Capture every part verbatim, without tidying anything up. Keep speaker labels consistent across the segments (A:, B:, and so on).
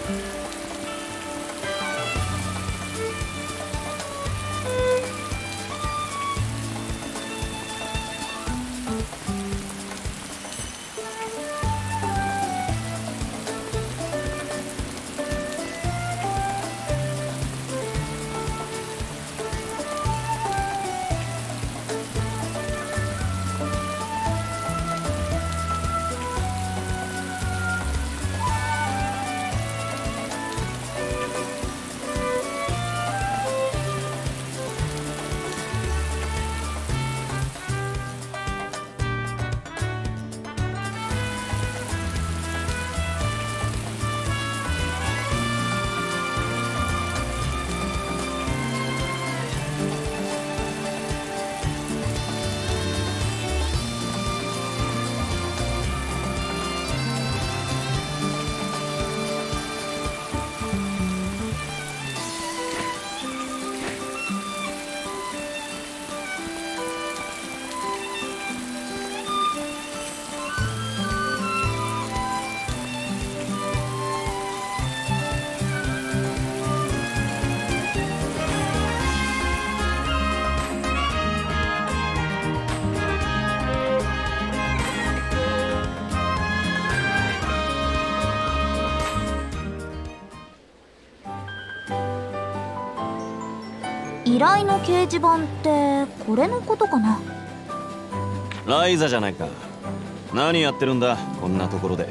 A: 依頼の掲示板ってこれのことかな。
B: ライザじゃないか。何やってるんだこんなところで。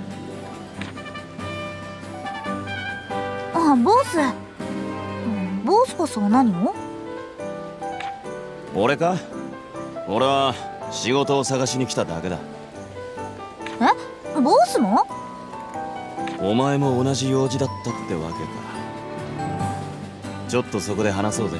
A: あ、ボス。ボスこそ何を？
B: 俺か？俺は仕事を探しに来ただけだ。
A: え？ボスも？
B: お前も同じ用事だったってわけか。ちょっとそこで話そうぜ。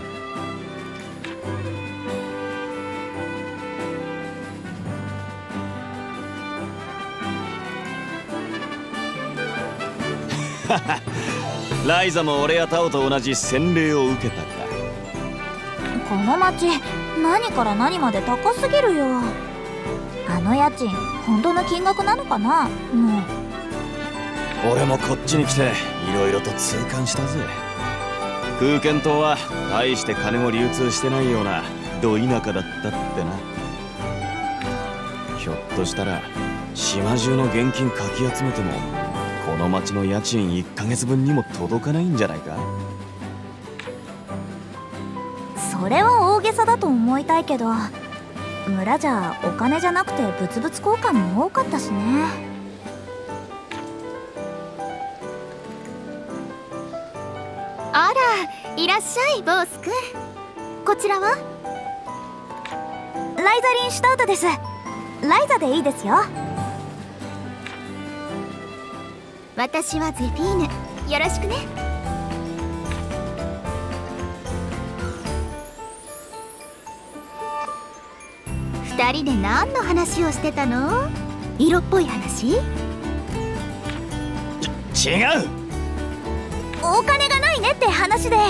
B: ライザも俺やタオと同じ洗礼を受けたか。
A: この町何から何まで高すぎるよ。あの家賃本当の金額なのかな。も
B: う俺もこっちに来ていろいろと痛感したぜ。空間島は大して金も流通してないようなど田舎だったってな。ひょっとしたら島中の現金かき集めてもこの町の家賃いっかげつぶんにも届かないんじゃないか。
A: それは大げさだと思いたいけど、村じゃお金じゃなくて物々交換も多かったしね。
C: あら、いらっしゃいボースくん。こちらは？
A: ライザリン・シュタウトです。ライザでいいですよ。
C: 私はゼフィーヌ。よろしくね。二人で何の話をしてたの？色っぽい話？
B: ち違う。
A: お金がないねって話で。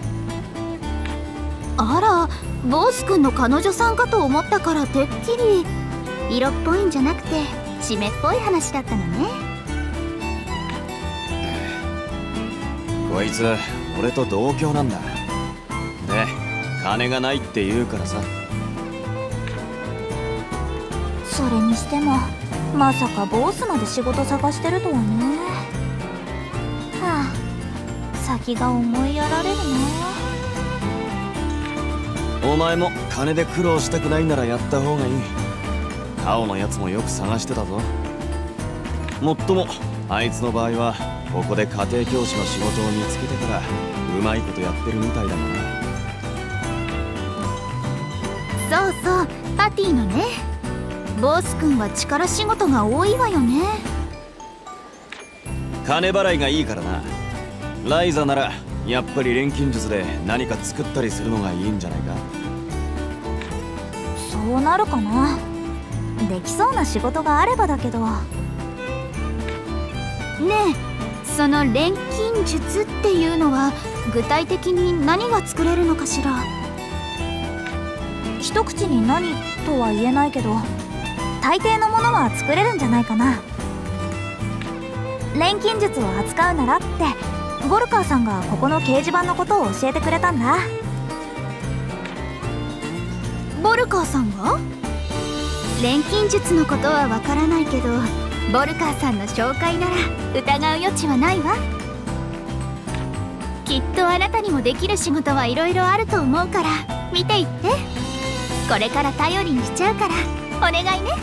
C: あら、ボース君の彼女さんかと思ったからてっきり色っぽいんじゃなくて湿っぽい話だったのね。
B: こいつ俺と同郷なんだ。で金がないって言うからさ。
A: それにしてもまさかボスまで仕事探してるとはね。はあ、先が思いやられるな。
B: お前も金で苦労したくないならやった方がいい。青のやつもよく探してたぞ。もっともあいつの場合はここで家庭教師の仕事を見つけてからうまいことやってるみたいだ
C: から。そうそう、パティのね。ボス君は力仕事が多いわよね。
B: 金払いがいいからな。ライザならやっぱり錬金術で何か作ったりするのがいいんじゃないか。
A: そうなるかな。できそうな仕事があればだけど。ね
C: え、その錬金術っていうのは具体的に何が作れるのかしら。
A: 一口に何とは言えないけど大抵のものは作れるんじゃないかな。 錬金術を扱うならってボルカーさんがここの掲示板のことを教えてくれたんだ。
C: ボルカーさんが？錬金術のことはわからないけど、ボルカーさんの紹介なら疑う余地はないわ。きっとあなたにもできる仕事はいろいろあると思うから見ていって。これから頼りにしちゃうからお願いね。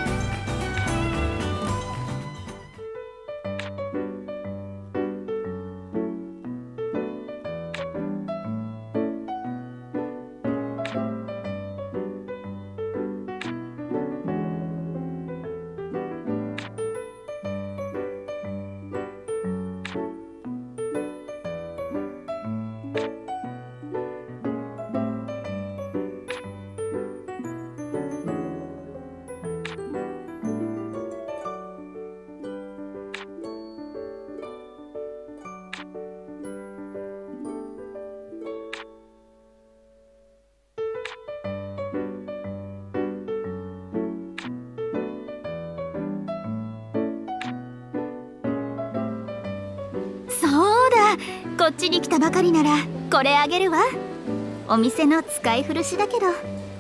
C: そうだ、こっちに来たばかりならこれあげるわ。お店の使い古しだけど。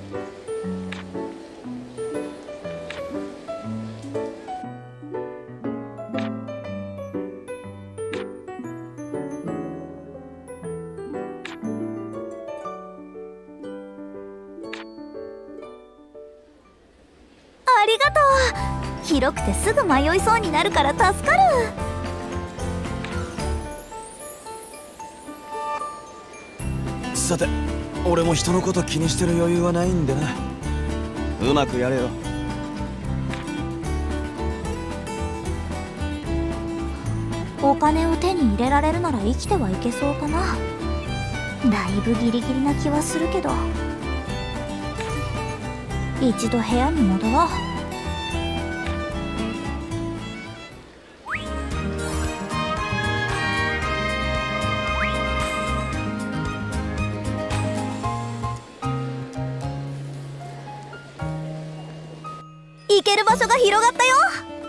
A: ありがとう。広くてすぐ迷いそうになるから助かる。
B: さて、俺も人のこと気にしてる余裕はないんでな。うまくやれよ。
A: お金を手に入れられるなら生きてはいけそうかな。だいぶギリギリな気はするけど、一度部屋に戻ろう。行ける場所が広がったよ。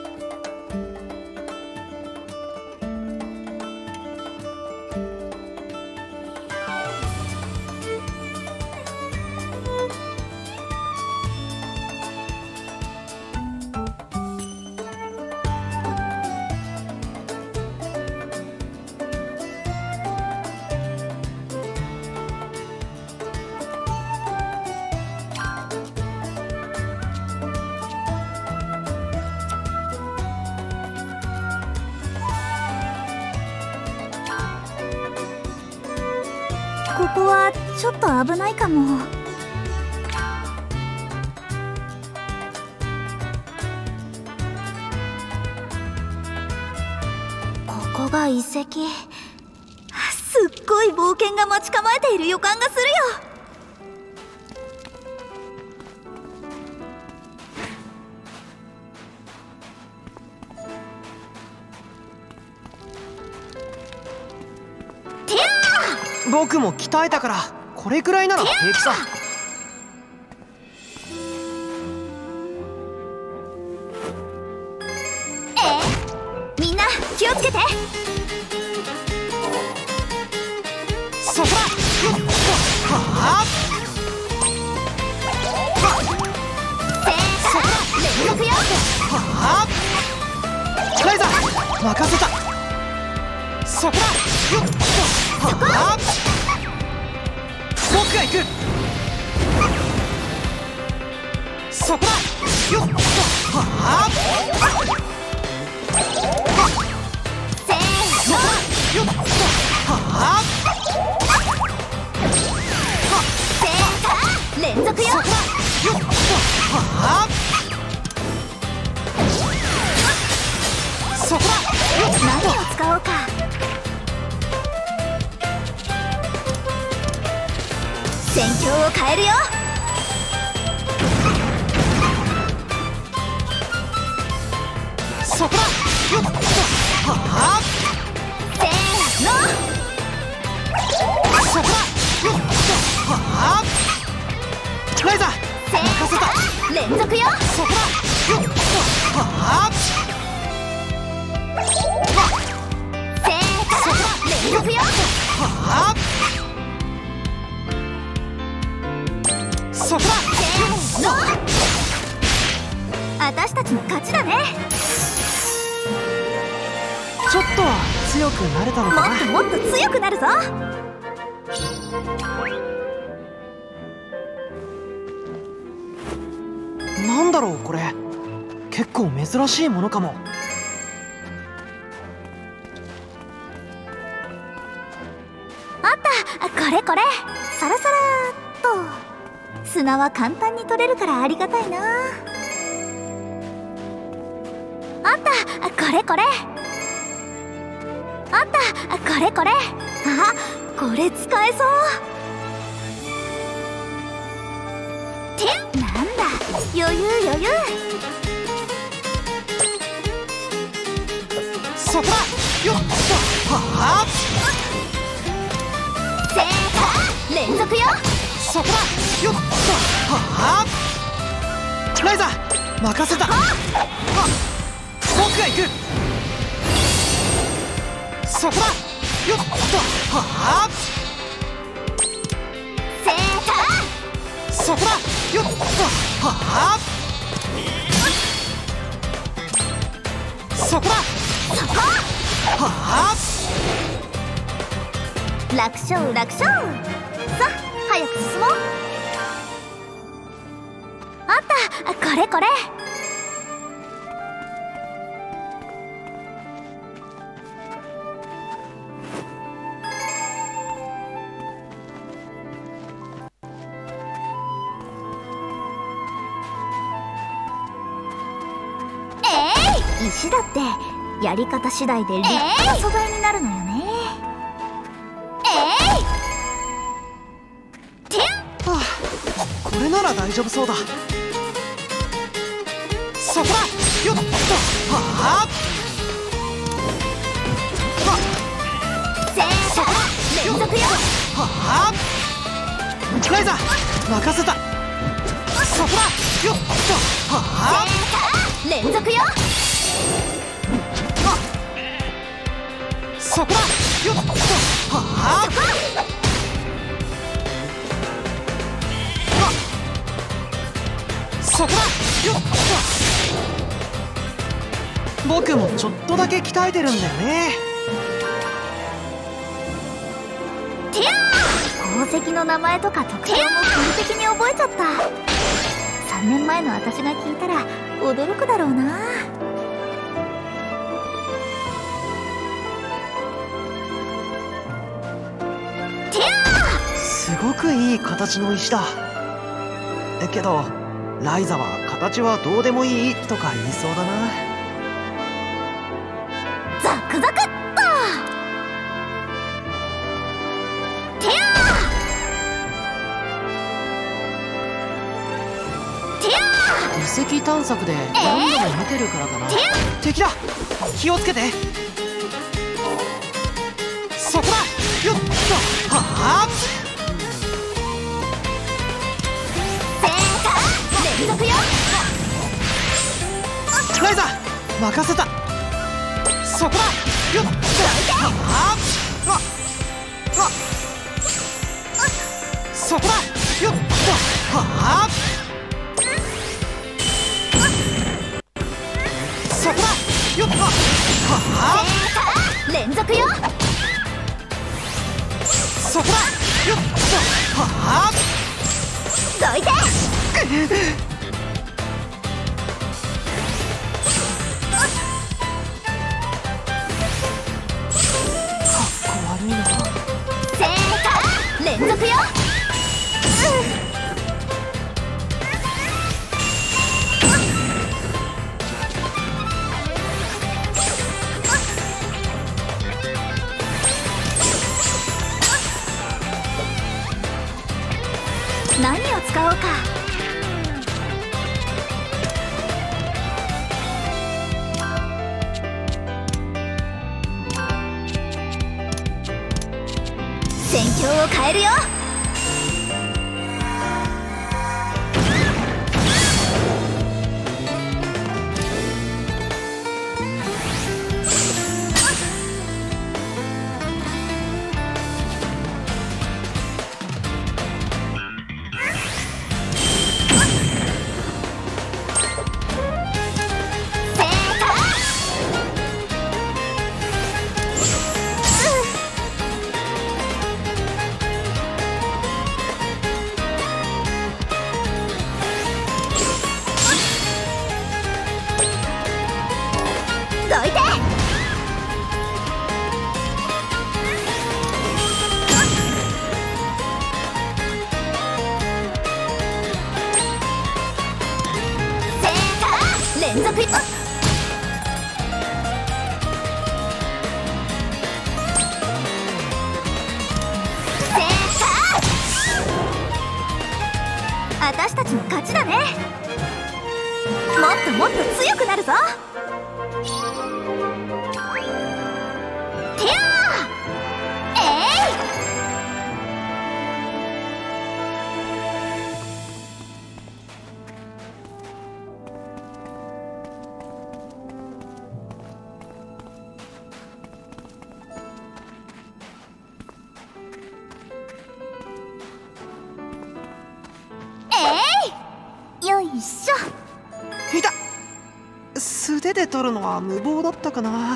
A: ここはちょっと危ないかも。ここが遺跡。すっごい冒険が待ち構えている予感がするよ。
D: 僕も鍛えたからこれくらいなら平気さ。
C: ええ、みんな気をつけて。
D: そこだ。はあ。
C: せーの、連続よ。
D: はあ。ライザー任せた。そこだ。はあ。僕が行く。そこだ。よっ。はあ。
C: せーの。
D: よっ。はあ。
C: せーの、連続よ。
D: そこだ。よっ。はあ。そこだ。よっ。
A: 何を使おうか。戦況を変えるよ。
D: そこだ。よっ。はあ。
C: せーの。
D: そこだ。よっ。はあ。ライザー
C: せー
D: 任せた。
C: の、連続よ。
D: そこだ。よっ。はあ。 ちょっとは強くなれたのかな。
A: もっともっと強くなるぞ。
D: なんだろうこれ、結構珍しいものかも。
A: あった、これこれ。サラサラーっと。砂は簡単に取れるからありがたいな。あった、これこれ。あった、これこれ。あ、これ使えそう。てん、なんだ、余裕余裕。
D: そこだよっと、はあ、
A: せーか、連続よ。
D: そこだよっと、はあ、ライザ任せた。あ、僕が行く。そこだよっと、はあ、
A: せーか、
D: そこだよっと、はあ、そこだ
A: そこ。
D: はあ、
A: 楽勝楽勝。さあ早く進もう。あった、これこれ。えい、石だってやり方次第で立派な素材になるのよね。
D: これなら大丈夫そうだ。そこだよっと、はあ、
A: せーか、連続よ。
D: はあ、ライザ任せた。そこだよっと、はあ、
A: せーか、連続よ。
D: そこだよっと、はあ、そこだよっと。僕もちょっとだけ鍛えてるんだよね。
A: てやー、宝石の名前とか特徴も完璧に覚えちゃった。さんねんまえの私が聞いたら驚くだろうな。てやー、
D: すごくいい形の石だ。えけどライザは形はどうでもいいとか言いそうだな。
A: ザクザクっと。てやー、てや
D: 遺跡探索で何度も見てるからかな。敵だ、気をつけて。そこだよっと、はあ、
A: ー、せーか、連続よ。
D: ライザ任せた。そこだよっと、はあ、ああ、そこだよっと、はあ、そこだよっと、はあ、
A: せーか、連続よ。
D: そこだよっと、はあ、
A: どいて。
D: 悪いな。
A: せーか、連続よ。何を使おうか。戦況を変えるよ。せー
C: たちの勝ちだね。もっともっと強くなるぞ。てやーえいよいしょ。
D: いた。素手で取るのは無謀だったかな。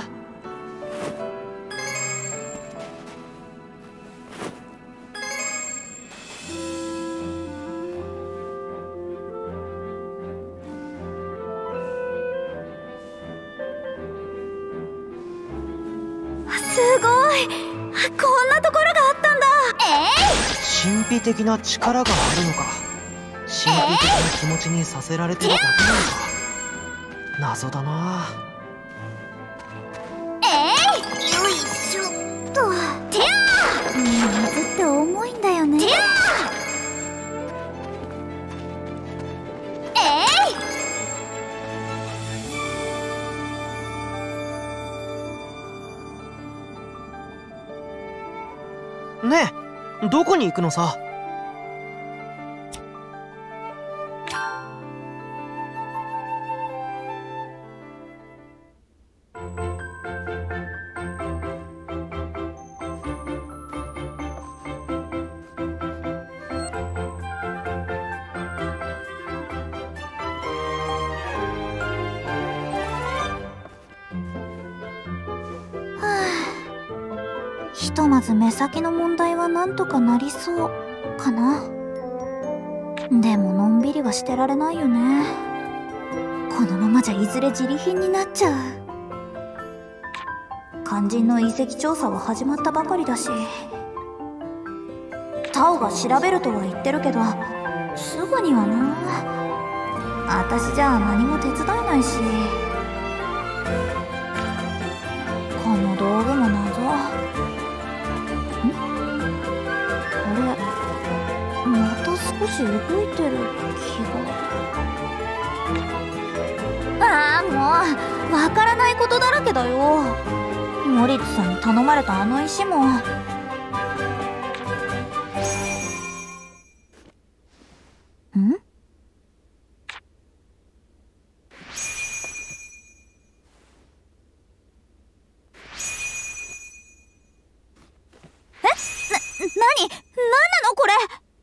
C: すごい、こんなところがあったんだ。え
D: 神秘的な力があるのか、神秘的な気持ちにさせられてるだけなのか、謎だな。
C: えいよいしょっと。てやー水って重いんだよね。てやーえ
D: いねえ、どこに行くのさ。
A: ひとまず目先の問題はなんとかなりそうかな。でものんびりはしてられないよね。このままじゃいずれ自利品になっちゃう。肝心の遺跡調査は始まったばかりだし、タオが調べるとは言ってるけどすぐにはな。私じゃあ何も手伝えないし、この道具も謎。また少し動いてる気が。ああ、もうわからないことだらけだよ。モリッツさんに頼まれたあの石も。ん？え？な、なに？なんなのこれ？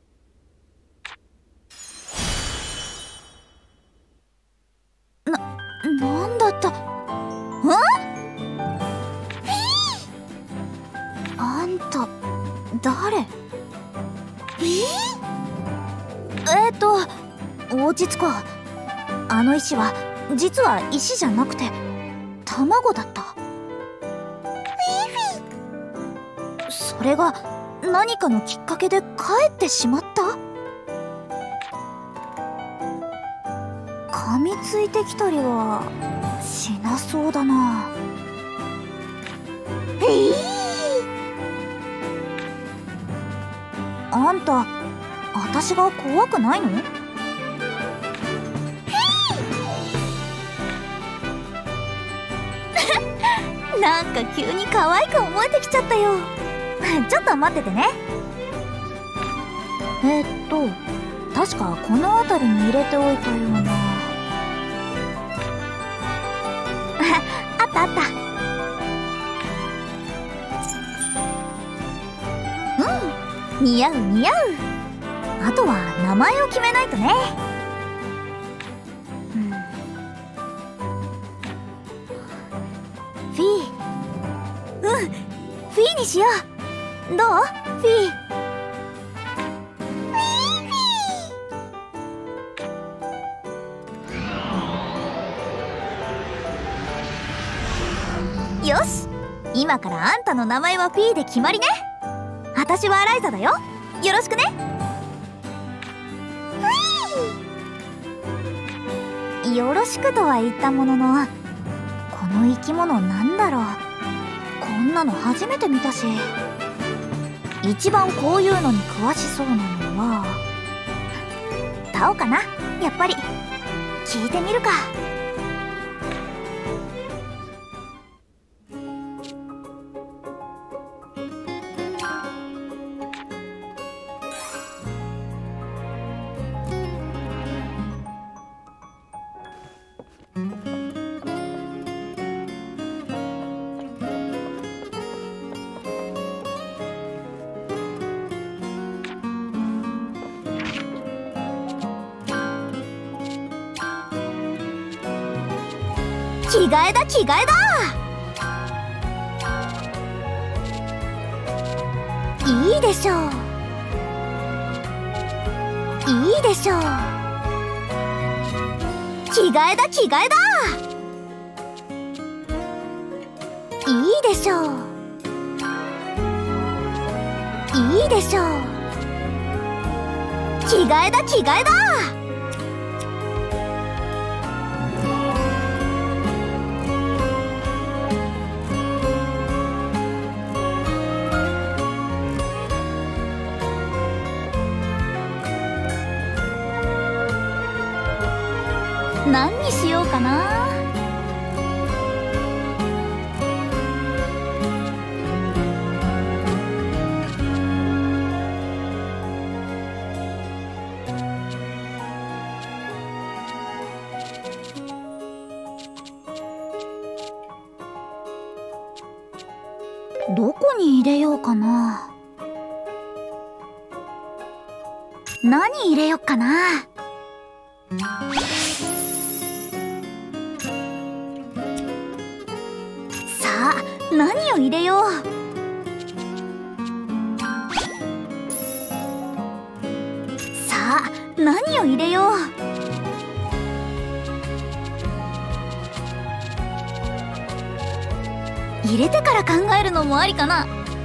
A: なんだった？ん？あんた誰？ええー、っと落ち着こう。あの石は実は石じゃなくて卵だった。それが何かのきっかけで帰ってしまった？噛みついてきたりはしなそうだな。えー、あんた、私が怖くないの？なんか急に可愛く思えてきちゃったよ。ちょっと待っててね。えー、っと確かこの辺りに入れておいたような。あったあった。うん、似合う似合う。あとは名前を決めないとね。うん、フィー。うん、フィーにしよう。どう？フィー。よし、今からあんたの名前はフィーで決まりね。私はアライザだよ。よろしくね。よろしくとは言ったものの、この生き物なんだろう。こんなの初めて見たし、一番こういうのに詳しそうなのは買おうかな。やっぱり聞いてみるか。着替えだ着替えだ。いいでしょう、いいでしょう。着替えだ着替えだ。いいでしょう、いいでしょう。着替えだ着替えだ。何にしようかな。どこに入れようかな。何入れよっかな。さあ、何を入れよう。さあ、何を入れよう。入れてから考えるのもありかな。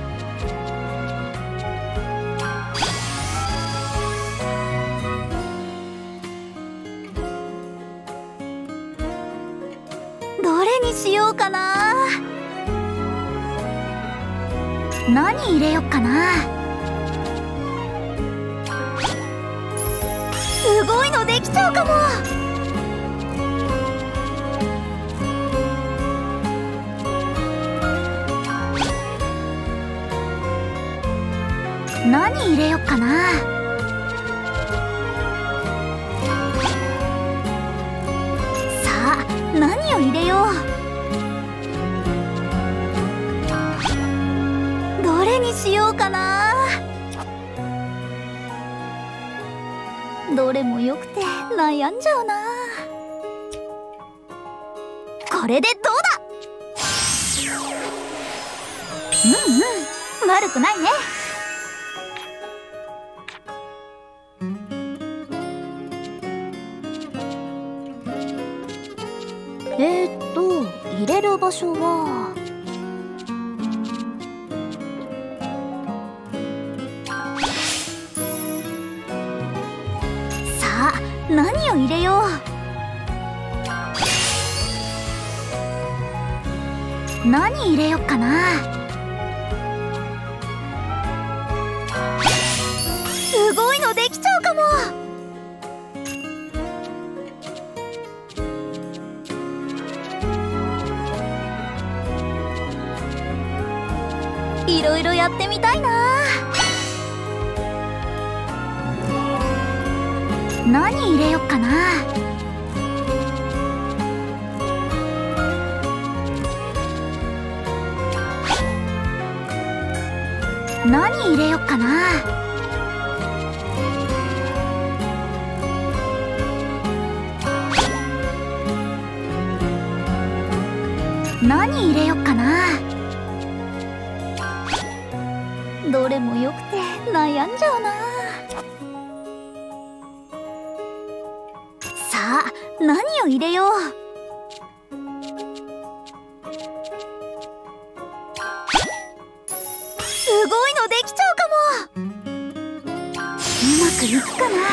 A: どれにしようかな。何入れよっかな。すごいのできちゃうかも。何入れよっかな。さあ、何を入れよう。どれにしようかな。どれもよくて悩んじゃうな。これでどうだ。うんうん、悪くないね。えーっと入れる場所はさあ、何を入れよう。何入れよっかな。すごいのできちゃうかも。いろいろやってみたいな。何入れよっかな。何入れよっかな。何入れよっかな。どれもよくて悩んじゃうな。さあ、何を入れよう。すごいのできちゃうかも。うまくいくかな。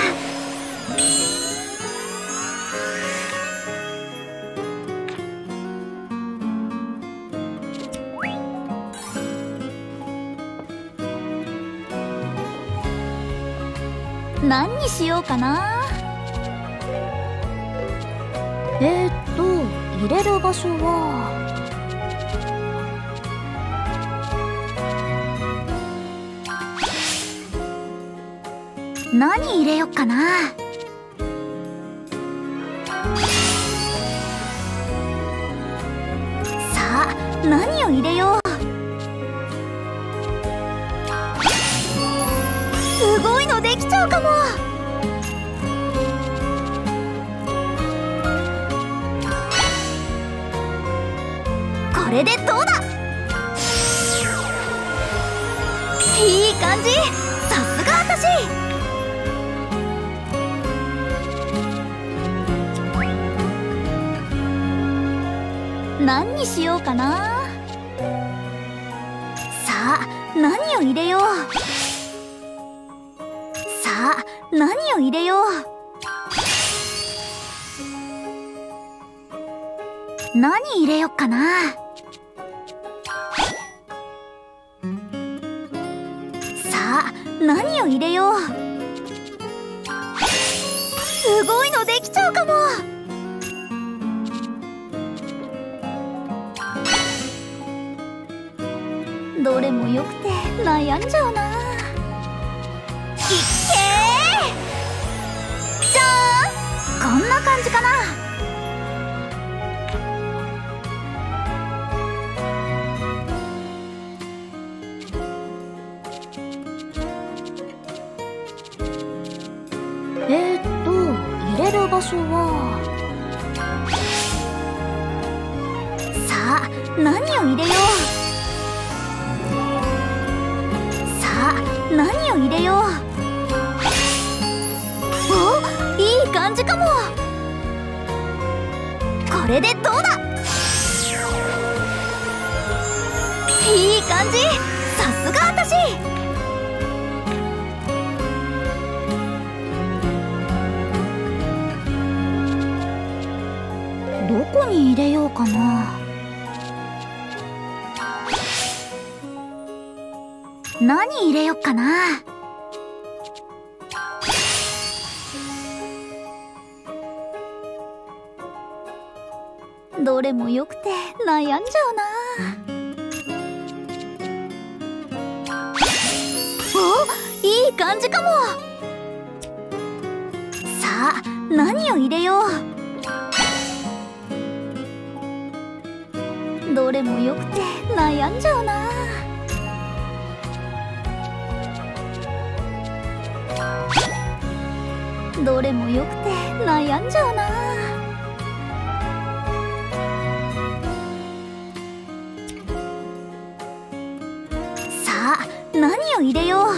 A: 何にしようかな。 えーっと入れる場所は何入れよっかな。さあ何を入れよう。すごいのできちゃうかも。これでどうだ。いい感じ。さすが私。何にしようかな。さあ何を入れよう。さあ何を入れよう。何入れよっかな。さあ何を入れよう。すごいのできちゃうかも。どれもよくて悩んじゃうな。いっけー。じゃーん、こんな感じかな。えーっと入れる場所はさあ何を入れよう。何を入れよう。お、いい感じかも。これでどうだ。いい感じ。さすが私。どこに入れようかな。何入れよっかな。どれもよくて悩んじゃうな。お、いい感じかも。さあ何を入れよう。どれもよくて悩んじゃうな。どれもよくて悩んじゃうな。さあ何を入れよう。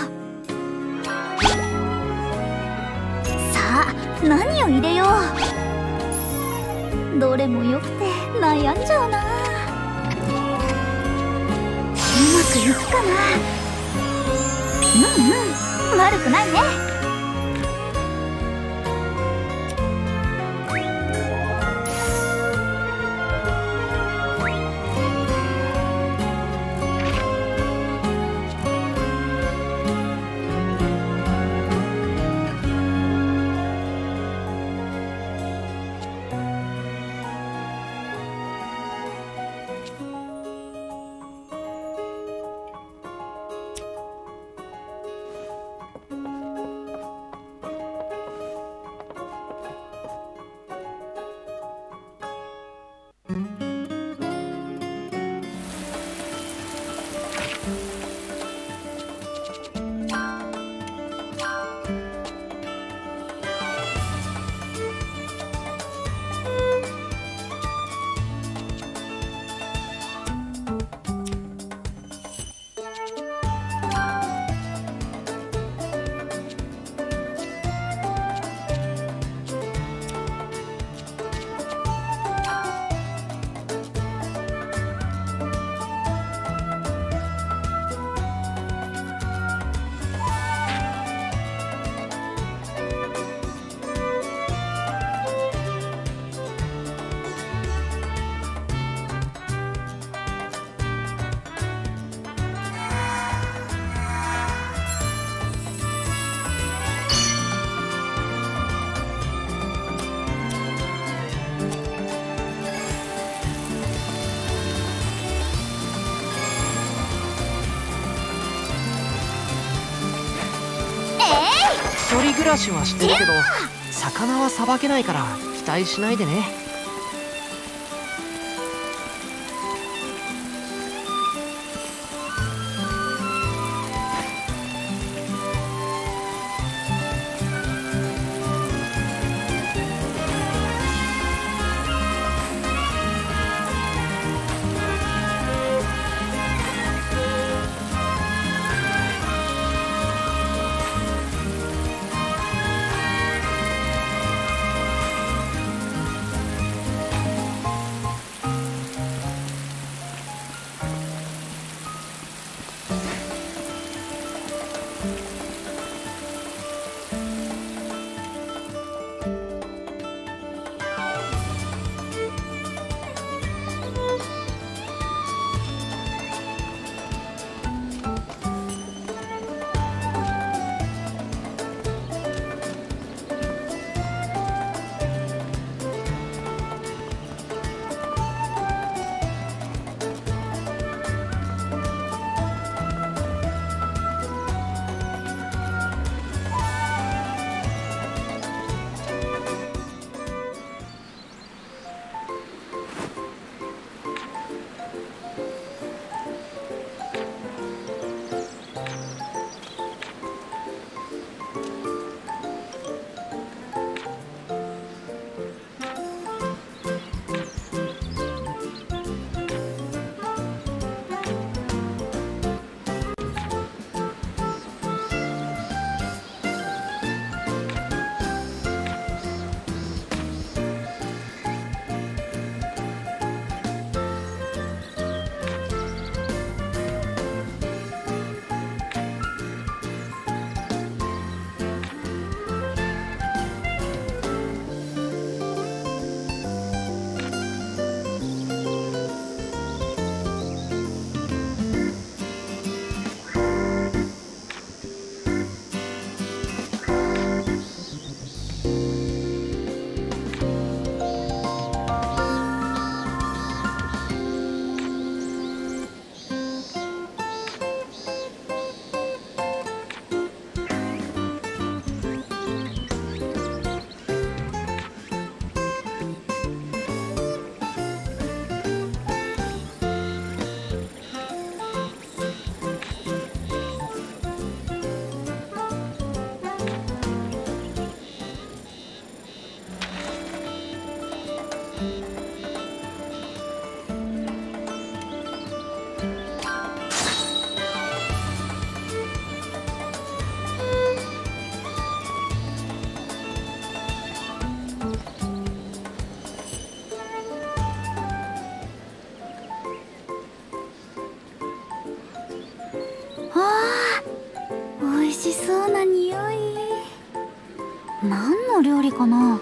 A: さあ何を入れよう。どれもよくて悩んじゃうな。うまくいくかな。うんうん、悪くないね。
D: 一人暮らしはしてるけど魚はさばけないから期待しないでね。
A: 美味しそうな匂い。何の料理かな。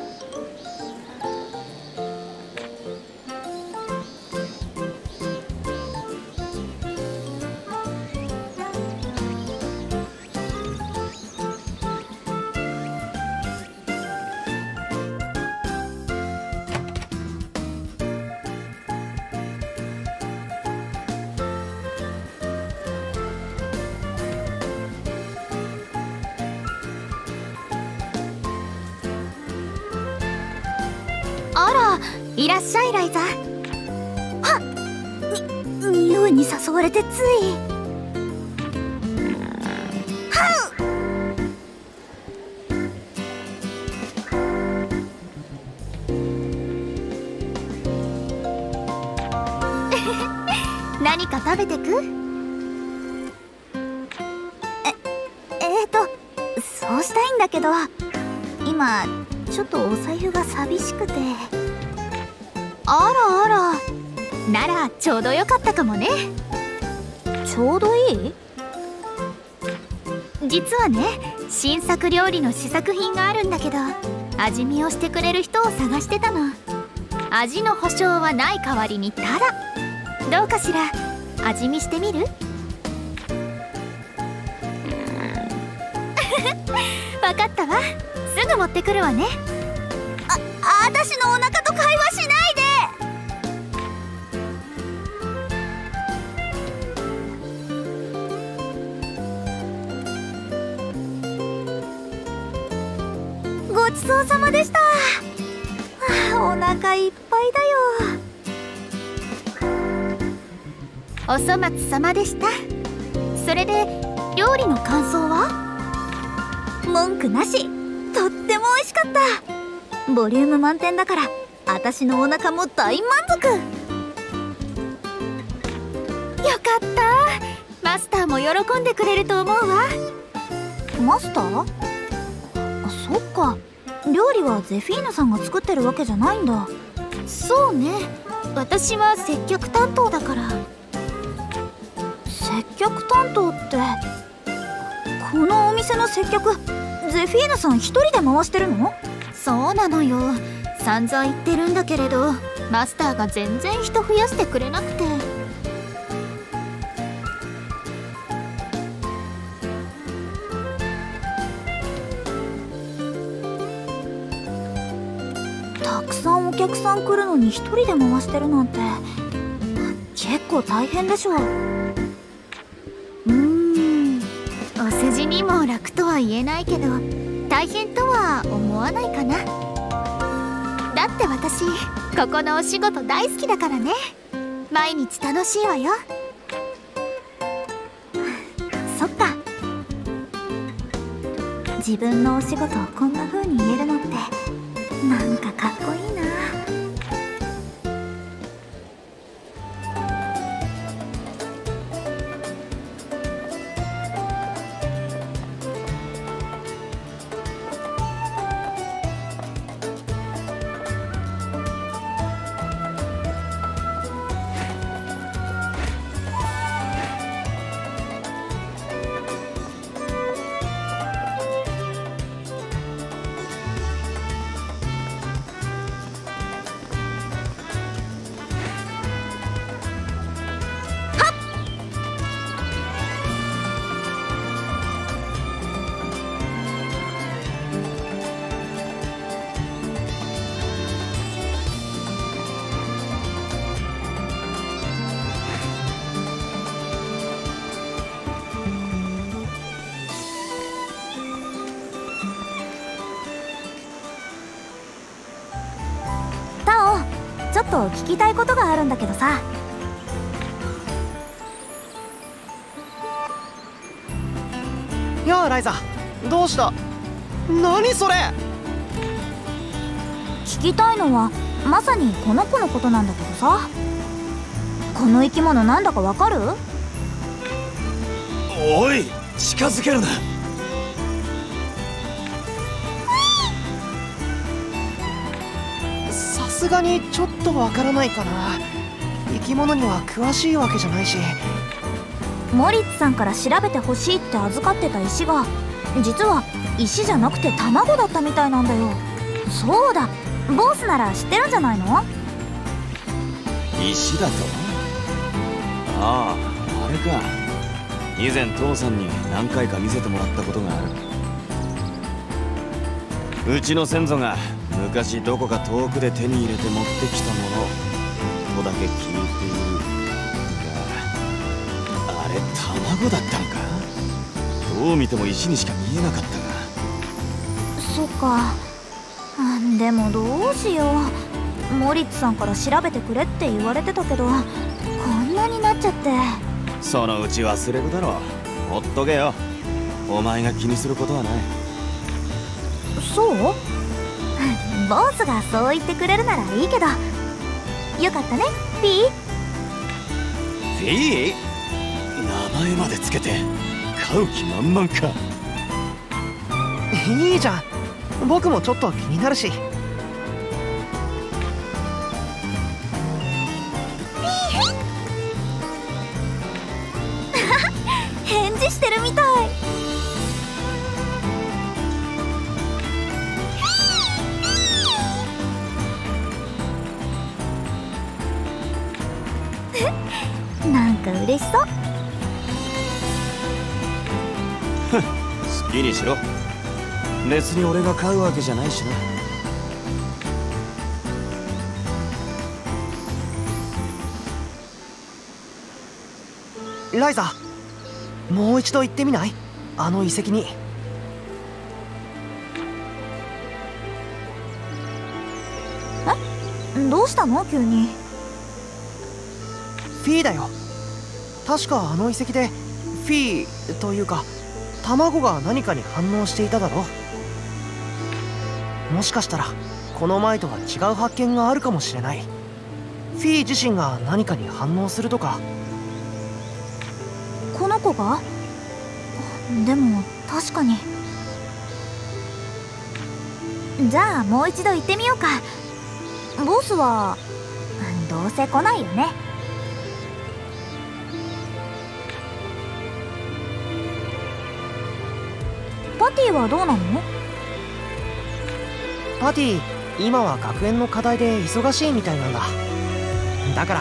C: あら、いらっしゃいライザ。
A: はっ、に匂いに誘われてつい。は
C: う何か食べてく？
A: え、えーとそうしたいんだけど、今ちょっとお財布が寂しくて。
C: あらあら、ならちょうどよかったかもね。
A: ちょうどいい？
C: 実はね、新作料理の試作品があるんだけど、味見をしてくれる人を探してたの。味の保証はない代わりにただ。どうかしら、味見してみる？わかったわ、すぐ持ってくるわね。
A: あ、あたしのお腹と会話しないで。 ごちそうさまでした。あ、お腹いっぱいだよ。
C: お粗末様でした。それで料理の感想は？
A: 文句なし。とっても美味しかった。ボリューム満点だから私のお腹も大満足。
C: よかった。マスターも喜んでくれると思うわ。
A: マスター？あ、そっか。料理はゼフィーヌさんが作ってるわけじゃないんだ。
C: そうね、私は接客担当だから。
A: 接客担当って、このお店の接客ゼフィーヌさん一人で回してるの？
C: そうなのよ。散々言ってるんだけれど、マスターが全然人増やしてくれなくて。
A: たくさんお客さん来るのに一人で回してるなんて結構大変でしょう。
C: うーん、お世辞にも楽とは言えないけど、大変とは思わないかな。だって私ここのお仕事大好きだからね。毎日楽しいわよ。
A: そっか。自分のお仕事をこんな風に言えるのってなんかかっこいいな。ちょっと聞きたいことがあるんだけどさ。
D: やあライザ、どうした？何それ？
A: 聞きたいのはまさにこの子のことなんだけどさ。この生き物なんだかわかる？
B: おい、近づけるな。
D: さすがにちょっとわからないかな。生き物には詳しいわけじゃないし。
A: モリッツさんから調べてほしいって預かってた石が実は石じゃなくて卵だったみたいなんだよ。そうだ、ボスなら知ってるんじゃないの？
B: 石だと？ああ、あれか。以前父さんに何回か見せてもらったことがある。うちの先祖が昔どこか遠くで手に入れて持ってきたものとだけ聞いているが、あれ卵だったのか？どう見ても石にしか見えなかったが。
A: そっか。あ、でもどうしよう。モリッツさんから調べてくれって言われてたけど、こんなになっちゃって。
B: そのうち忘れるだろう。ほっとけよ。お前が気にすることはない。
A: そう？ボスがそう言ってくれるならいいけど。よかったね、フィー。
B: フィー？名前までつけて飼う気満々か。
D: いいじゃん、僕もちょっと気になるし。
A: 返事してるみたい。なんか嬉しそう。
B: 好きにしろ。別に俺が飼うわけじゃないしな。
D: ライザ、もう一度行ってみない？あの遺跡に。
A: どうしたの急に。
D: フィーだよ。確かあの遺跡でフィーというか卵が何かに反応していただろ。もしかしたらこの前とは違う発見があるかもしれない。フィー自身が何かに反応するとか。
A: この子が？でも確かに。じゃあもう一度行ってみようか。ボスはどうせ来ないよね。パティはどうなの？
D: パティ、今は学園の課題で忙しいみたいなんだ。だから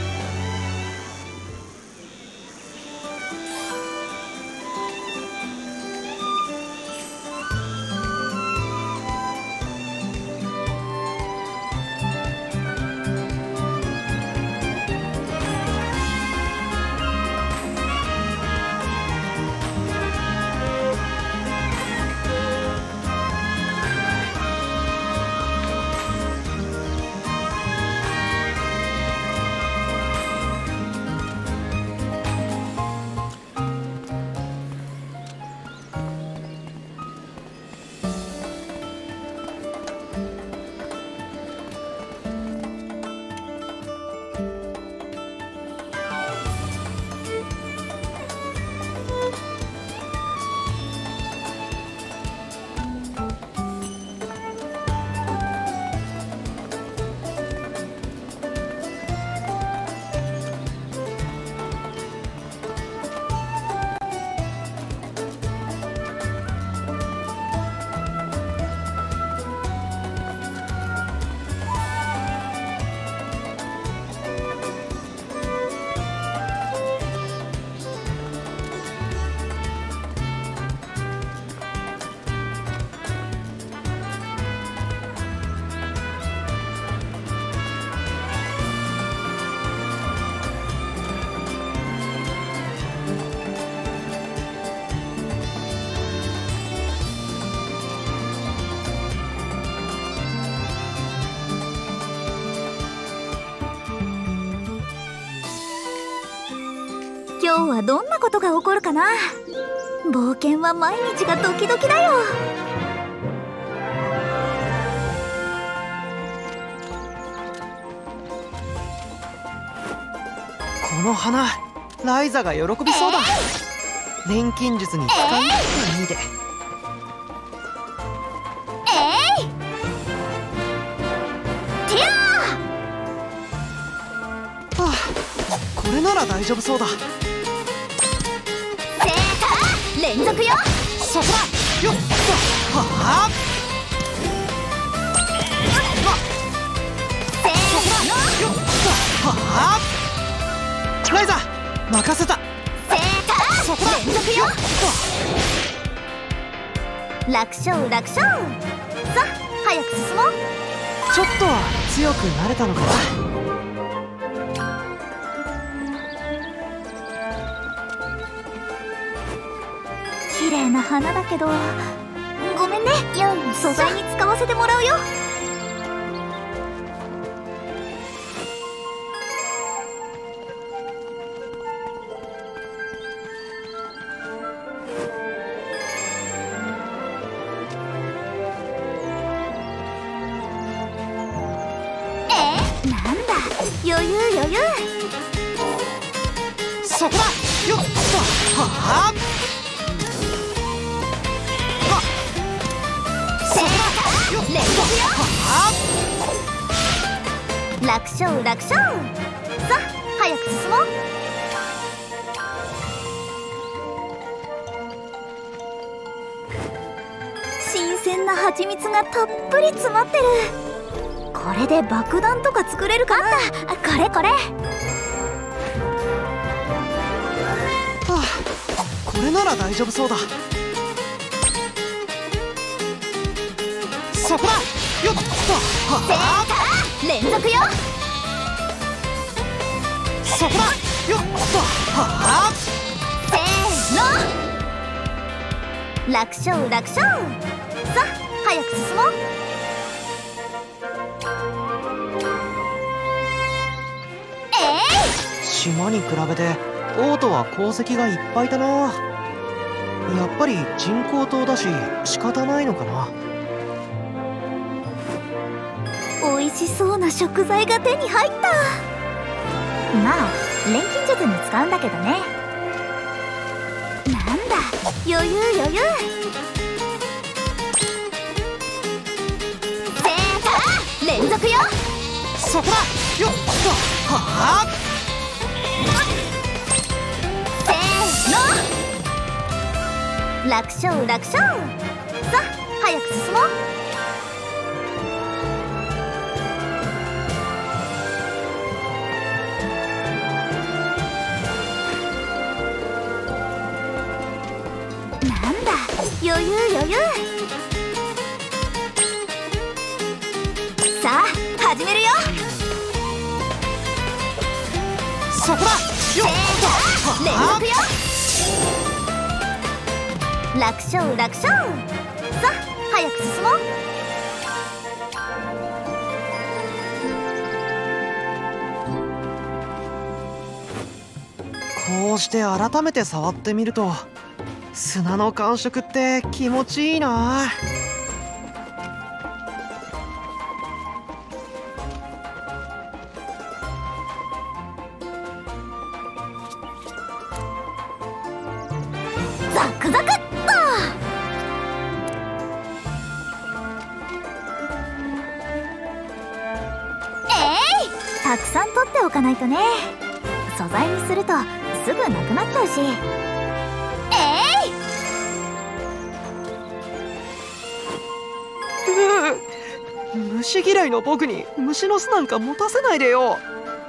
A: 今日はどんなことが起こるかな。冒険は毎日がドキドキだよ。
D: この花、ライザが喜びそうだ。錬金術に使いにくい意味で。
C: えいティアー。
D: はあ、これなら大丈夫そうだ。
C: 連続よ。
D: そこだよっと。はあ
C: せーの
D: よっと。はあライザ任せた。
C: せー
D: そこだ
C: 連続よ。楽勝楽勝。さあ早く進もう。
D: ちょっとは強くなれたのかな。
A: 綺麗な花だけどごめんね。素材に使わせてもらうよ。
C: えなんだ余裕余裕。
D: そこだよっと。はあ
C: 連続よ。楽勝楽勝。さあ早く進もう。
A: 新鮮な蜂蜜がたっぷり詰まってる。これで爆弾とか作れるかな。
C: あこれこれ。
D: はあ、これなら大丈夫そうだ。そこだよっと。はあ
C: 連続よ。
D: そこだよっと。はあ
C: せーの楽勝楽勝。さあ早く進もう。
D: 島に比べてオートは鉱石がいっぱいだな。やっぱり人工島だし仕方ないのかな。
A: 美味しそうな食材が手に入った。まあ錬金術に使うんだけどね。なんだ余裕余裕。
C: せー連続よ。
D: そこだよっとはあ。
C: せーの。
A: 楽勝楽勝。さあ早く進もう。なんだ余裕余裕。
C: さあ始めるよ。
D: そこだよっと
C: 連
D: は
C: 続よ。
A: 楽勝楽勝。さあ早く進もう。
D: こうして改めて触ってみると砂の感触って気持ちいいな。
A: ザクザクっと。
C: えい、
A: たくさん取っておかないとね。素材にするとすぐなくなっちゃうし。
C: えい。
D: 虫嫌いの僕に虫の巣なんか持たせないでよ。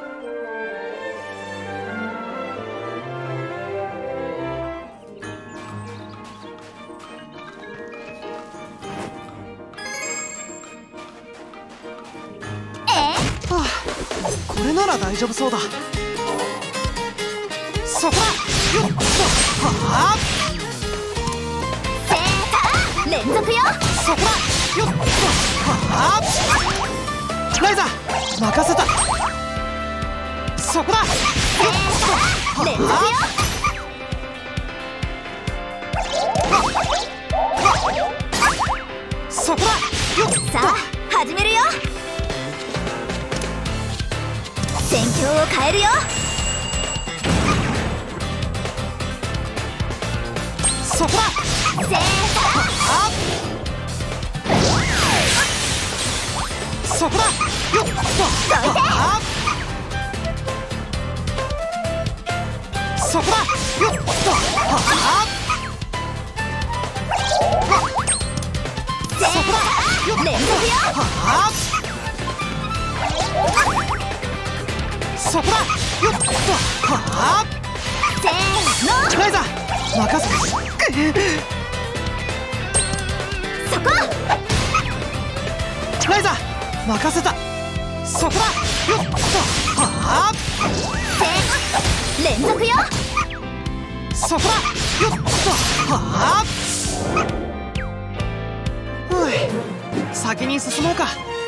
D: はあ、これなら大丈夫そうだ。そこだよっとはあ。
C: せー連続よ。
D: そこだよっとはあ。ライザ任せた。そこだよっと
C: 連続よ。
D: そこだよっと。
C: さあ始めるよ。戦況を変えるよ。
D: そこだ
C: せー
D: そこだよっとはあ。そこだよっとはあ。そこだよっと
C: 連続よ。
D: はあ。そこだよっとはあ。
C: せーの。
D: ライザ任せ
C: そこ。
D: ライザ任せた。そこだよっとはあ。
C: せー連続よ。
D: そこだよっとはあ。ふう、先に進もうか。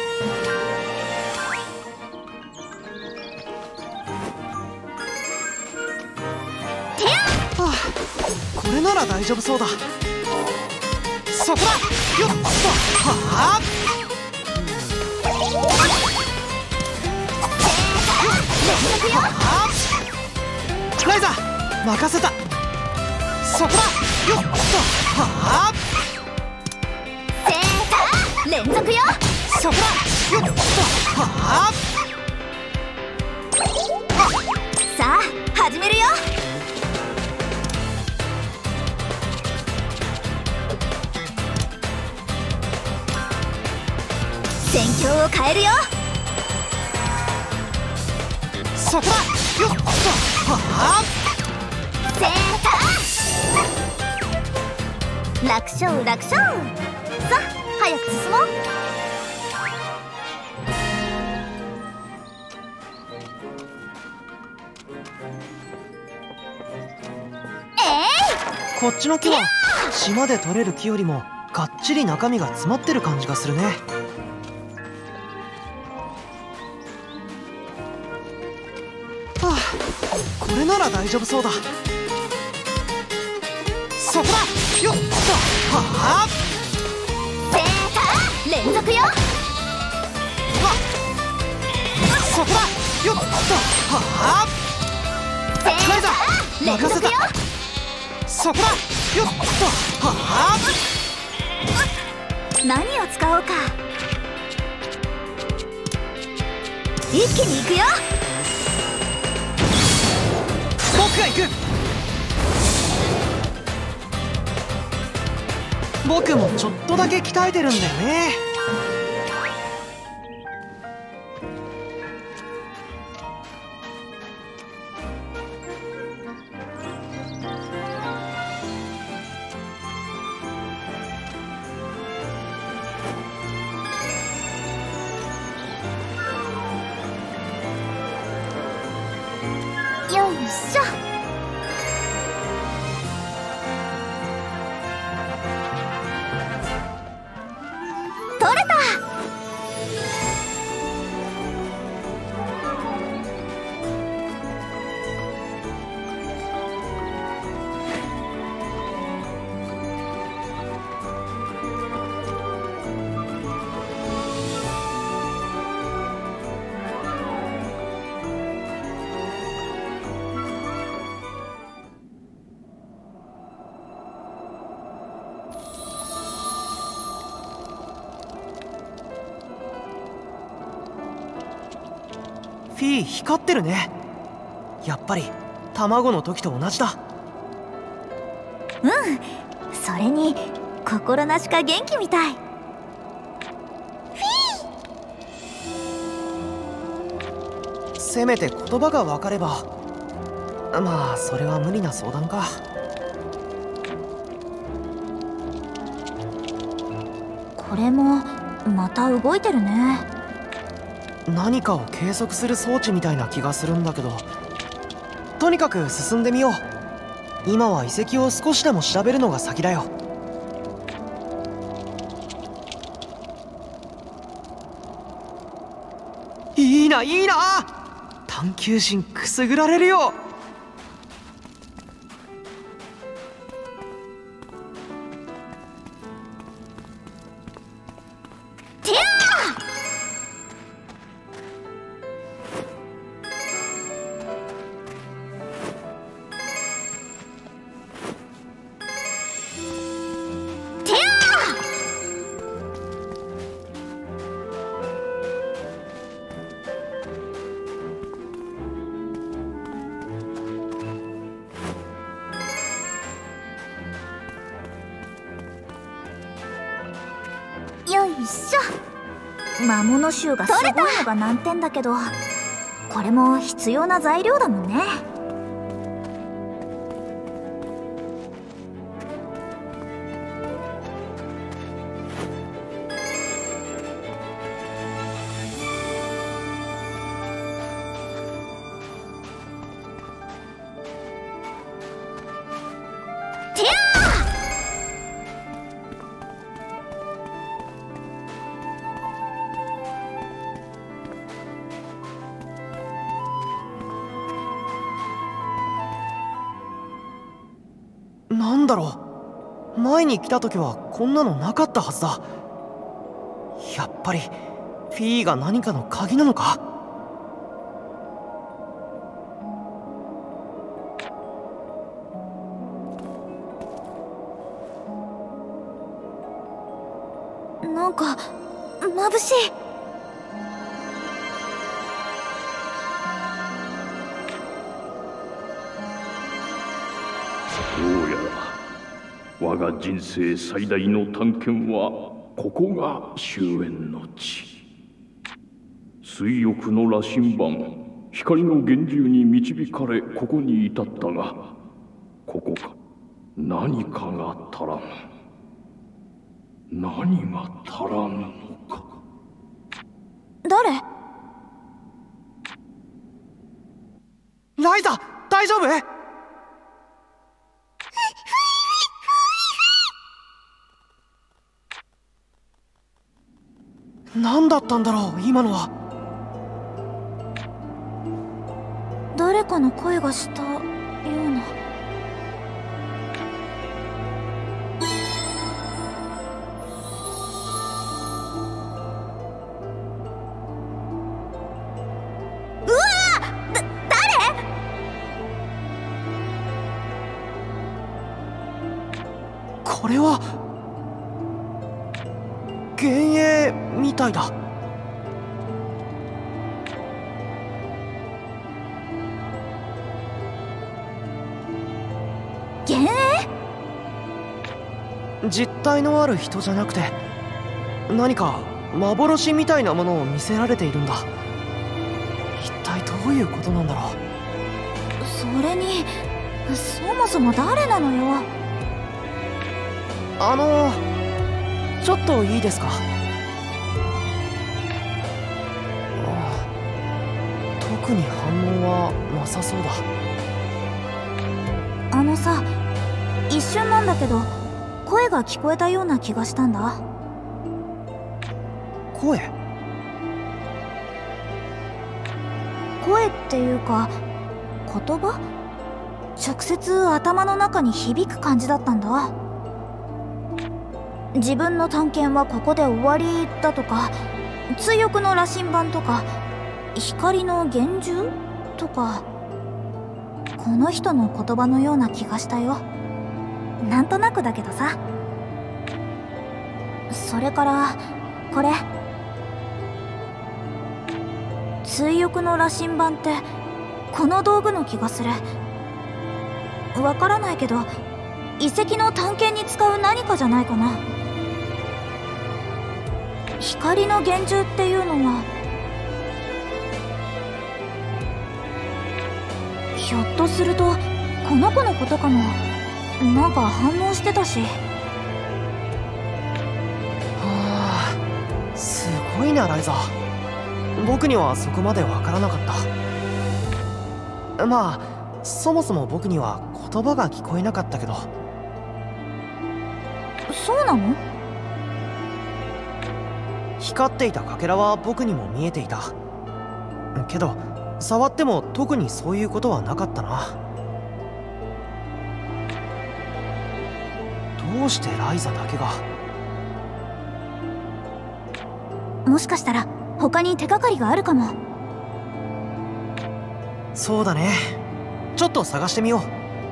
D: はあ、これなら大丈夫そうだ。そこだよっとはあ。ライザ任せた。そこだよっとはあ。
C: せー連続よ。
D: そこだよっとはあ。
C: さあ始めるよ。戦況を変えるよ。
D: そこだよっとはあ。
C: せー
A: 楽勝楽勝。さあ早く進もう。
D: こっちの木は島で採れる木よりもがっちり中身が詰まってる感じがするね。はあ、 ら大丈夫そうだ。そこだ。よっとはあ
C: セーター連続よ。
D: そこだ。よっとはあ
C: セーター連続よ。
D: そこだ。よっとはあ
A: 何を使おうか。一気に行くよ。
D: 僕が行く。僕もちょっとだけ鍛えてるんだよね。
C: よいしょ。取れた。
D: フィー光ってるね。やっぱり卵の時と同じだ。
A: うん、それに心なしか元気みたい。
D: せめて言葉が分かれば。まあそれは無理な相談か。
A: これもまた動いてるね。
D: 何かを計測する装置みたいな気がするんだけど、とにかく進んでみよう。今は遺跡を少しでも調べるのが先だよ。いいないいな。探求心くすぐられるよ。
C: よいしょ。
A: 魔物臭がすごいのが難点だけど、これも必要な材料だもんね。
D: なんだろう、前に来た時はこんなのなかったはずだ。やっぱりフィーが何かの鍵なのか。
A: なんか眩しい。
E: どうやら我が人生最大の探検はここが終焉の地。水浴の羅針盤、光の源流に導かれここに至ったが、ここか何かが足らぬ。何が足らぬのか。
A: 誰？
D: ライザ、大丈夫？何だったんだろう今のは。
A: 誰かの声がした
D: これは幻影みたいだ。
A: 幻影？
D: 実体のある人じゃなくて何か幻みたいなものを見せられているんだ。一体どういうことなんだろう。
A: それにそもそも誰なのよ。
D: あのちょっといいですか。ああ、特に反応はなさそうだ。
A: あのさ、一瞬なんだけど声が聞こえたような気がしたんだ。
D: 声？
A: 声っていうか言葉？直接頭の中に響く感じだったんだ。自分の探検はここで終わりだとか、追憶の羅針盤とか、光の幻獣とか、この人の言葉のような気がしたよ。なんとなくだけどさ。それからこれ、追憶の羅針盤ってこの道具の気がする。わからないけど遺跡の探検に使う何かじゃないかな。光の幻獣っていうのはひょっとするとこの子のことかも。なんか反応してたし。
D: はあ、すごいなライザ。僕にはそこまでわからなかった。まあそもそも僕には言葉が聞こえなかったけど。
A: そうなの？
D: 光っていたかけらは僕にも見えていたけど、触っても特にそういうことはなかったな。どうしてライザだけが。
A: もしかしたら他に手がかりがあるかも。
D: そうだね、ちょっと探してみよう。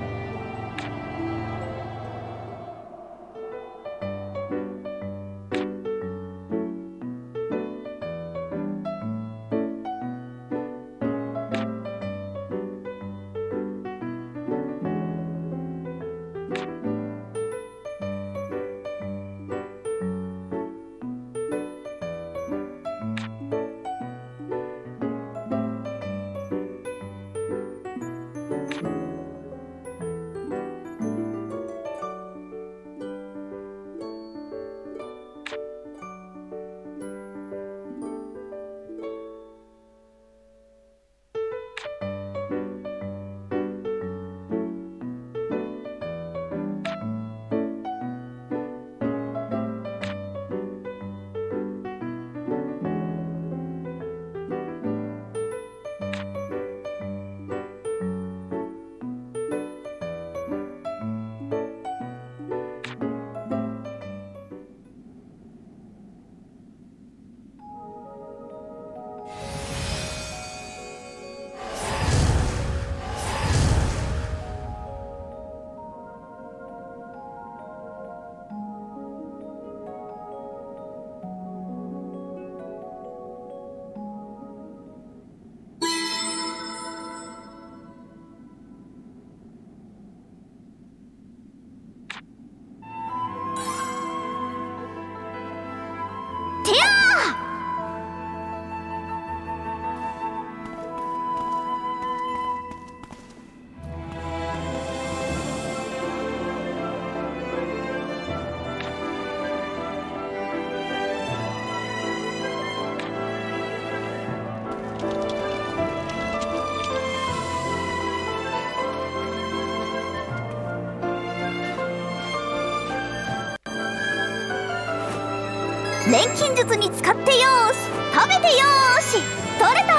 A: 錬金術に使ってよーし、食べてよーし、取れた。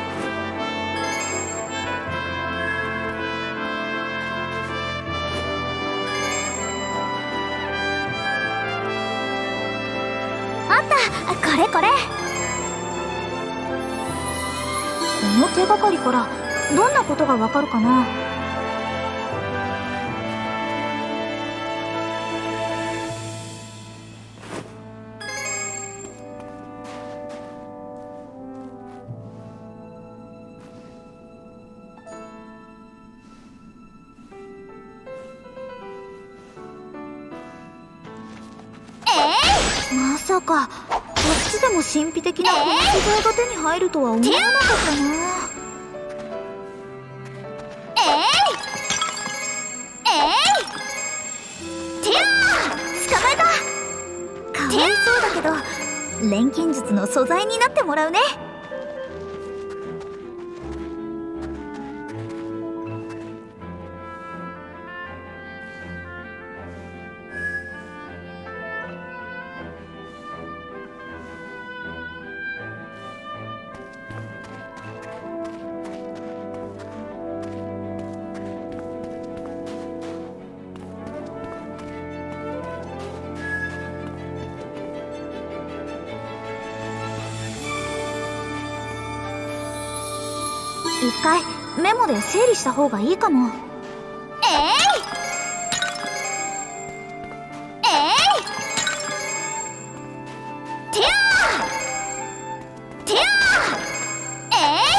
A: あった、これこれ。この手がかりからどんなことがわかるかな。 さかこっちでも神秘的なこの素材が手に入るとは思わなかったな。
C: えいえいてやー捕まえた。
A: かわいそうだけど錬金術の素材になってもらうね。一回メモで整理した方がいいかも。
C: えいえいてやーてやーえい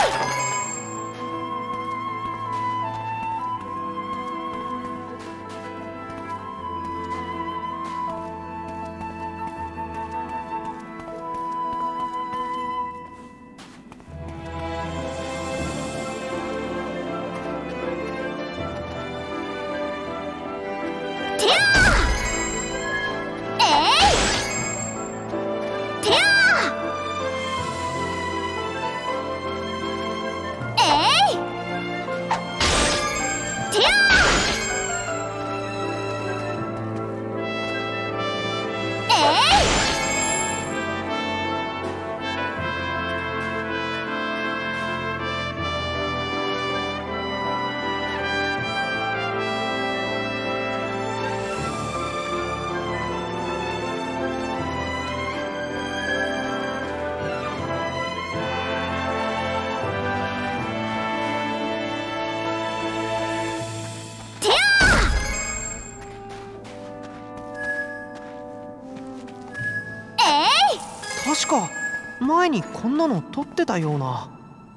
D: 確か前にこんなの撮ってたような。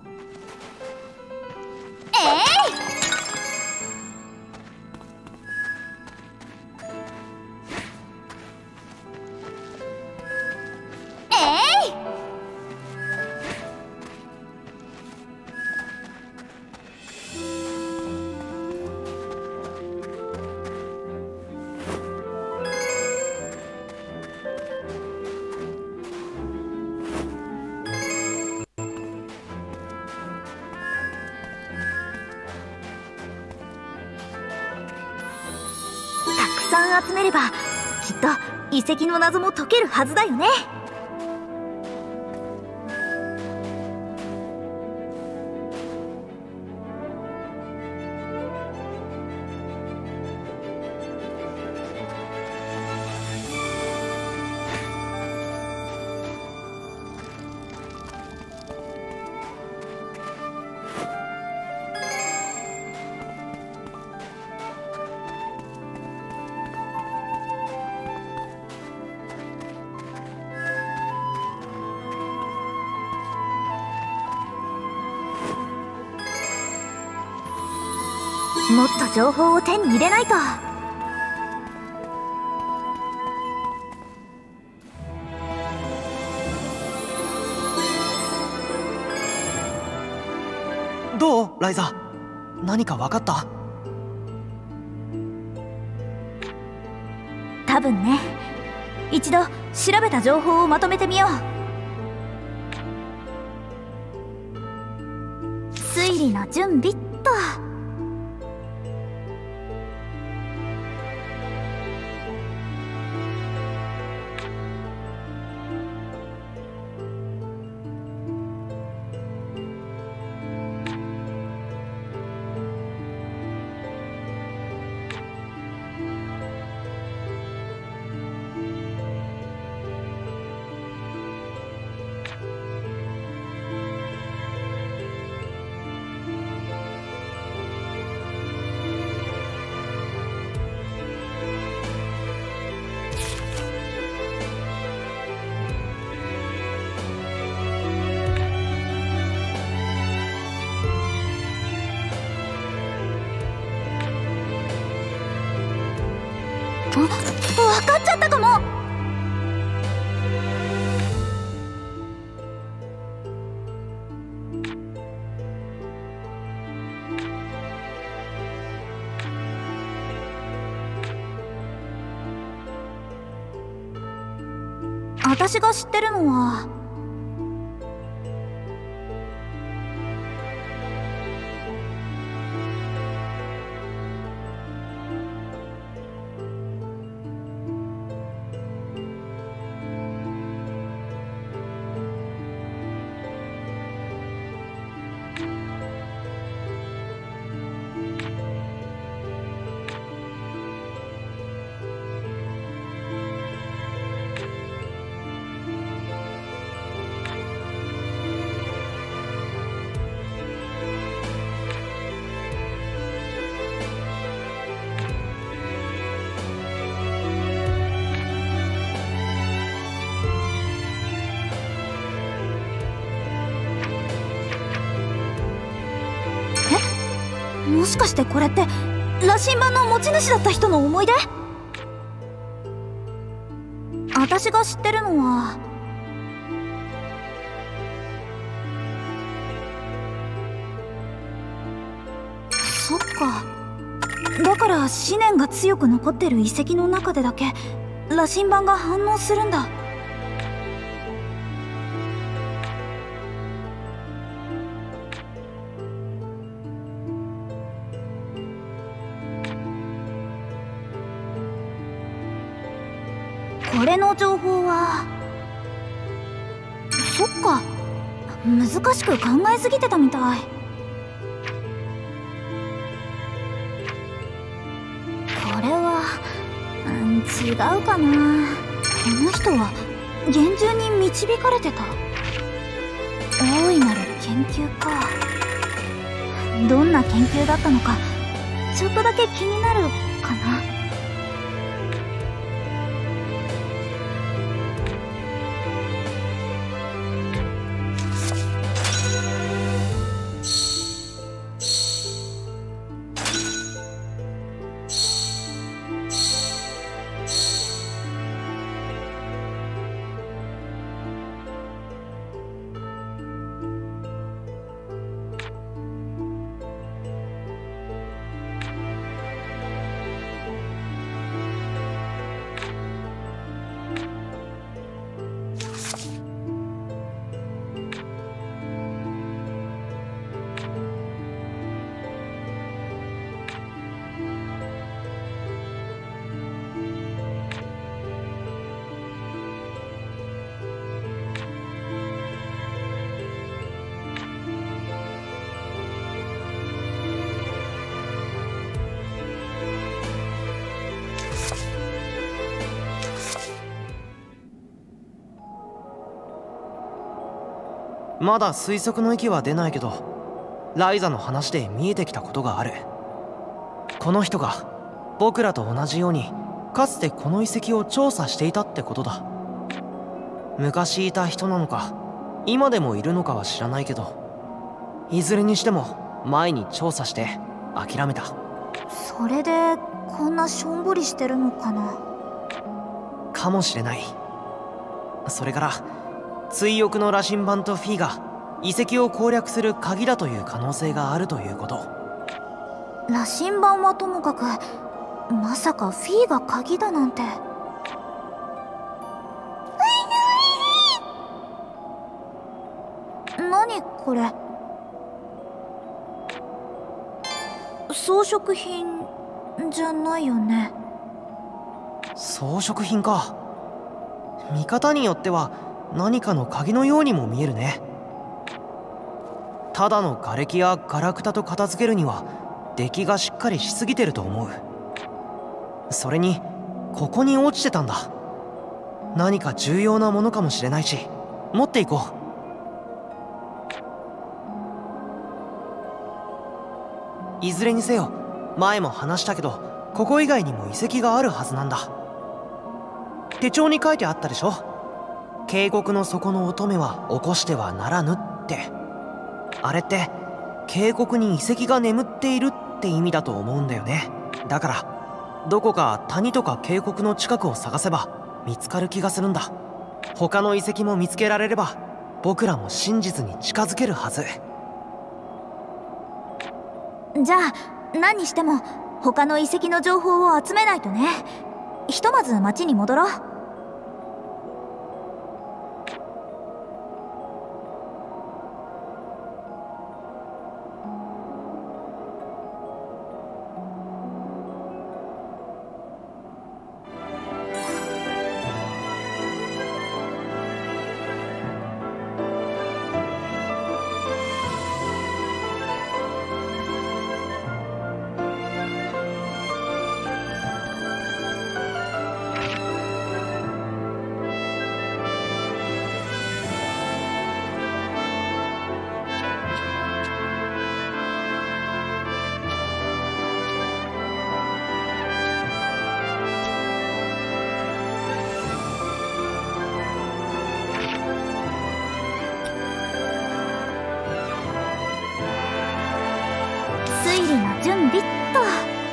A: たくさん集めればきっと遺跡の謎も解けるはずだよね。もっと情報を手に入れないと。
D: どうライザ、何か分かった？
A: 多分ね。一度調べた情報をまとめてみよう。推理の準備っと。あ、分かっちゃったかも。 私が知ってるのはもしかしてこれって羅針盤の持ち主だった人の思い出？私が知ってるのはそっか。だから思念が強く残ってる遺跡の中でだけ羅針盤が反応するんだ。これの情報はそっか、難しく考えすぎてたみたい。これは、うん、違うかな。この人は厳重に導かれてた。大いなる研究か。どんな研究だったのかちょっとだけ気になるかな。
D: まだ推測の域は出ないけど、ライザの話で見えてきたことがある。この人が僕らと同じようにかつてこの遺跡を調査していたってことだ。昔いた人なのか今でもいるのかは知らないけど、いずれにしても前に調査して諦めた。
A: それでこんなしょんぼりしてるのかな。
D: かもしれない。それから追憶の羅針盤とフィーが遺跡を攻略する鍵だという可能性があるということ。
A: 羅針盤はともかく、まさかフィーが鍵だなんて。何これ？装飾品じゃないよね。
D: 装飾品か。見方によっては何かの鍵のようにも見えるね。ただの瓦礫やガラクタと片付けるには出来がしっかりしすぎてると思う。それにここに落ちてたんだ。何か重要なものかもしれないし、持っていこう。いずれにせよ前も話したけど、ここ以外にも遺跡があるはずなんだ。手帳に書いてあったでしょ。渓谷の底の乙女は起こしてはならぬって。あれって渓谷に遺跡が眠っているって意味だと思うんだよね。だからどこか谷とか渓谷の近くを探せば見つかる気がするんだ。他の遺跡も見つけられれば僕らも真実に近づけるはず。
A: じゃあ何にしても他の遺跡の情報を集めないとね。ひとまず町に戻ろう。 準備っと。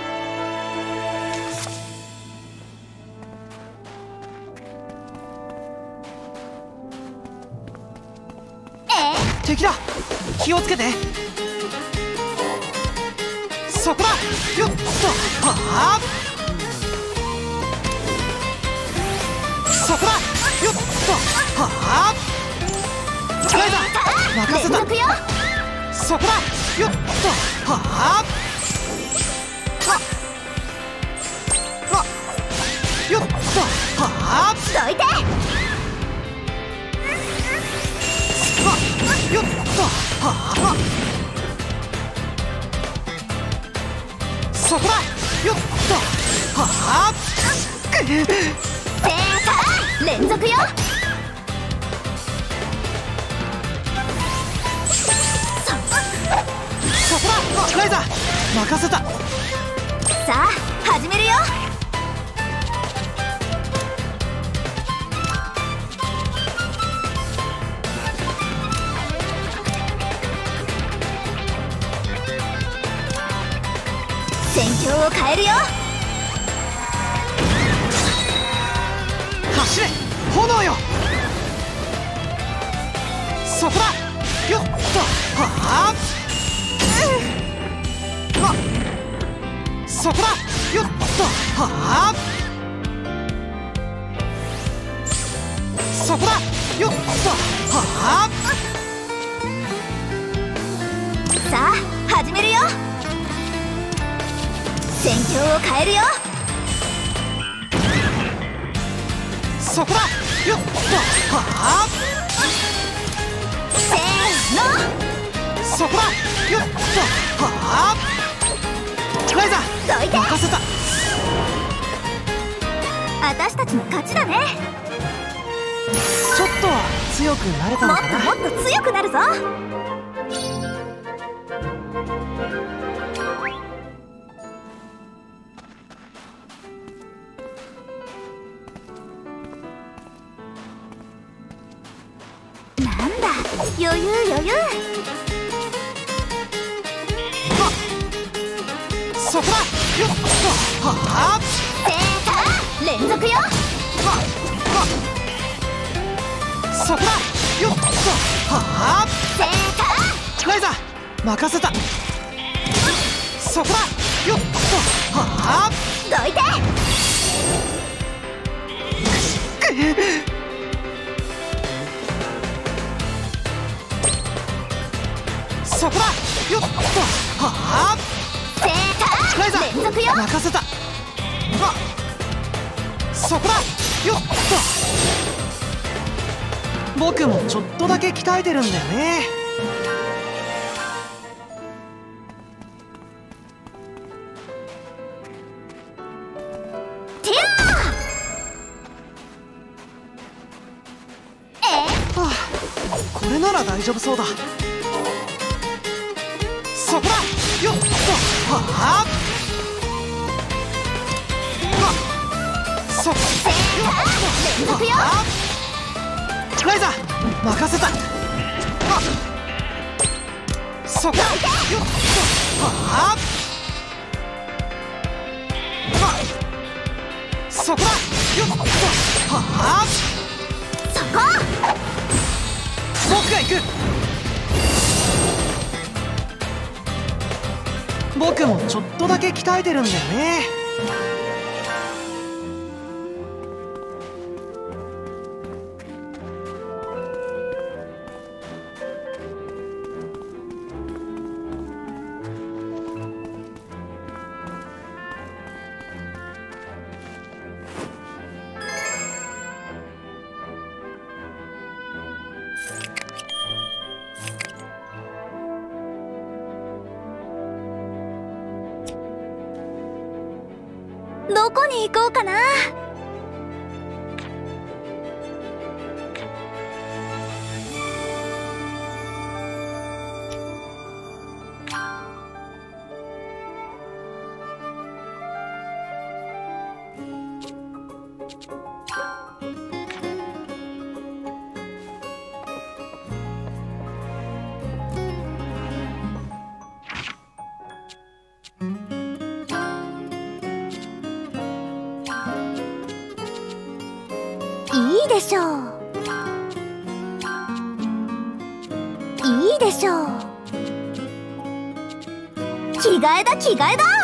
D: 敵だ、気をつけて。そこだ、よっと、はあ、そこだ、よっと、はあ、ライザー任せた。そこだ、よっと、はあ、あ、あ、よっと、はあ、
A: どいて。
D: よっと、はあ、そこだ、よっと、はあ、
A: 正解、連続よ。
D: そこだ、ライザー任せた。
A: さあ始めるよ。戦況を変えるよ。
D: 走れ、炎よ。そこだ、よっと、はあ、あ、そこだ、よっと、はあ、そこだ、よっと、はあ、
A: さあ始めるよ。戦況を変えるよ。
D: そこだ、よっと、はあ、
A: せーの。
D: そこだ、よっと、はあ、ライザ
A: どいて。
D: ー任せた。
A: 私たちの勝ちだね。
D: ちょっと強くなれた
A: もっ
D: のかな。
A: ともっと強くなるぞ。なんだ、余裕余裕。
D: そこだ、よっと、はあ、
A: 正解、連続よ。
D: そこだ、よっと、はあ、
A: 正解。
D: ライザー任せた。そこだ、よっと、はあ、
A: どいて。
D: そこだ、よっと、はあ、
A: 正
D: ライザ
A: 解、連続よ。
D: ー任せた。そこだ、よっと。僕もちょっとだけ鍛えてるんだよね。
A: てやー。え
D: はあ、これなら大丈夫そうだ。そこだ、よっと、はあ、そこ、
A: 正解、連続よ。
D: はあ、ライザー任せた。そこだ、よっと、はあ、そこだ、よっと、はあ、
A: そこ。
D: 僕が行く。僕もちょっとだけ鍛えてるんだよね。
A: どこに行こうかな。 いいでしょう。いいでしょう。着替えだ着替えだ。